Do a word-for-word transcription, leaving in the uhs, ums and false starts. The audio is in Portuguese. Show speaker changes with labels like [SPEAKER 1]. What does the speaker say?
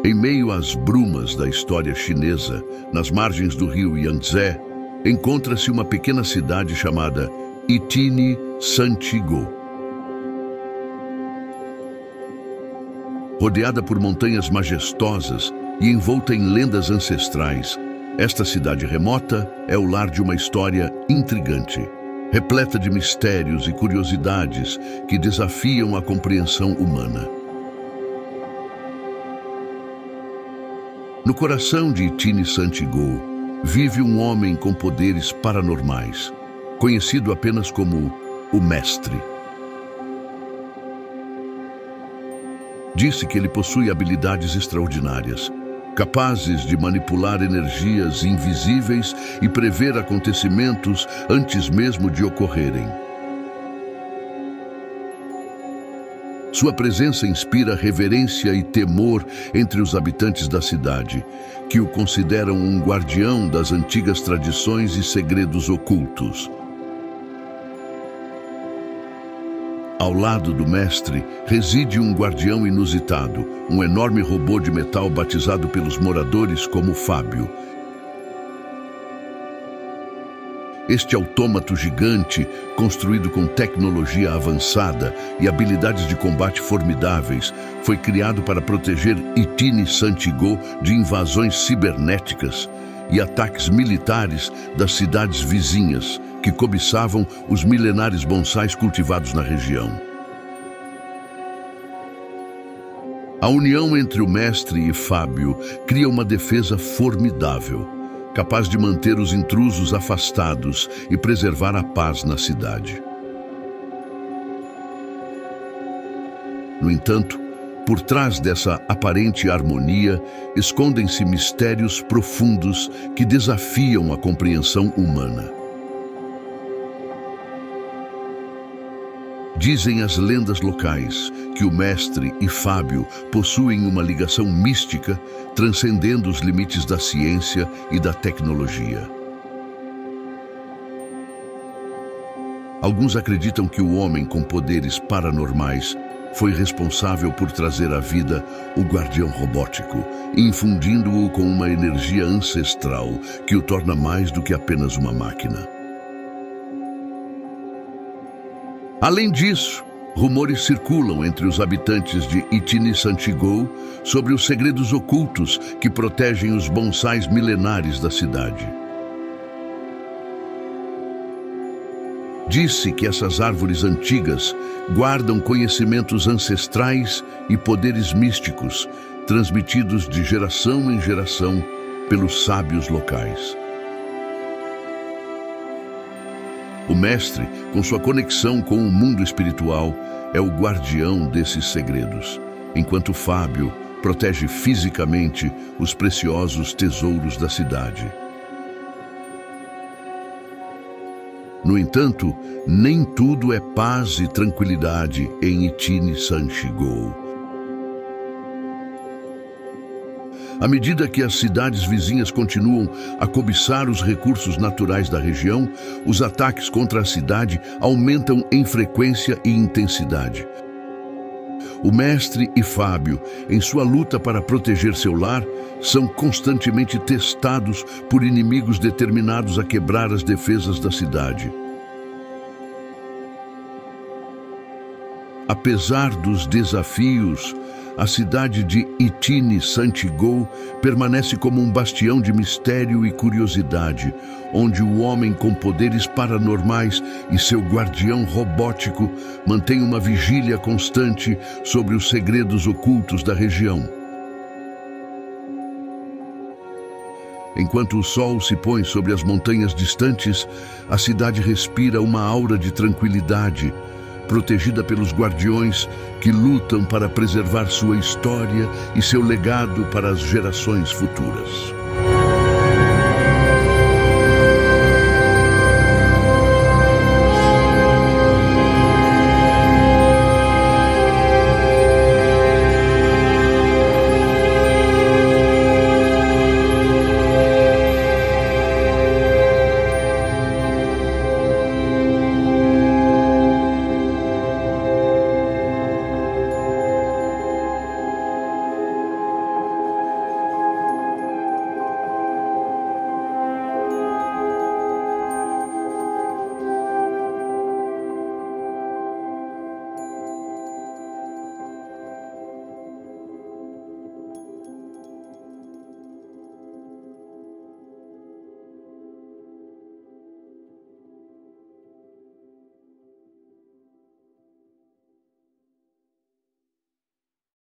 [SPEAKER 1] Em meio às brumas da história chinesa, nas margens do rio Yangtze, encontra-se uma pequena cidade chamada Yitiny Santigo. Rodeada por montanhas majestosas e envolta em lendas ancestrais, esta cidade remota é o lar de uma história intrigante, repleta de mistérios e curiosidades que desafiam a compreensão humana. No coração de Yitiny Santigo vive um homem com poderes paranormais, conhecido apenas como o Mestre. Disse que ele possui habilidades extraordinárias, capazes de manipular energias invisíveis e prever acontecimentos antes mesmo de ocorrerem. Sua presença inspira reverência e temor entre os habitantes da cidade, que o consideram um guardião das antigas tradições e segredos ocultos. Ao lado do mestre reside um guardião inusitado, um enorme robô de metal batizado pelos moradores como Fábio. Este autômato gigante, construído com tecnologia avançada e habilidades de combate formidáveis, foi criado para proteger Yitiny Santigo de invasões cibernéticas e ataques militares das cidades vizinhas, que cobiçavam os milenares bonsais cultivados na região. A união entre o mestre e Fábio cria uma defesa formidável, capaz de manter os intrusos afastados e preservar a paz na cidade. No entanto, por trás dessa aparente harmonia, escondem-se mistérios profundos que desafiam a compreensão humana. Dizem as lendas locais que o mestre e Fábio possuem uma ligação mística, transcendendo os limites da ciência e da tecnologia. Alguns acreditam que o homem com poderes paranormais foi responsável por trazer à vida o guardião robótico, infundindo-o com uma energia ancestral que o torna mais do que apenas uma máquina. Além disso, rumores circulam entre os habitantes de Yitiny Santigo sobre os segredos ocultos que protegem os bonsais milenares da cidade. Disse que essas árvores antigas guardam conhecimentos ancestrais e poderes místicos, transmitidos de geração em geração pelos sábios locais. O mestre, com sua conexão com o mundo espiritual, é o guardião desses segredos, enquanto Fábio protege fisicamente os preciosos tesouros da cidade. No entanto, nem tudo é paz e tranquilidade em Yitiny Santigo. À medida que as cidades vizinhas continuam a cobiçar os recursos naturais da região, os ataques contra a cidade aumentam em frequência e intensidade. O mestre e Fábio, em sua luta para proteger seu lar, são constantemente testados por inimigos determinados a quebrar as defesas da cidade. Apesar dos desafios, a cidade de Yitiny Santigo permanece como um bastião de mistério e curiosidade, onde o homem com poderes paranormais e seu guardião robótico mantém uma vigília constante sobre os segredos ocultos da região. Enquanto o sol se põe sobre as montanhas distantes, a cidade respira uma aura de tranquilidade, protegida pelos guardiões que lutam para preservar sua história e seu legado para as gerações futuras.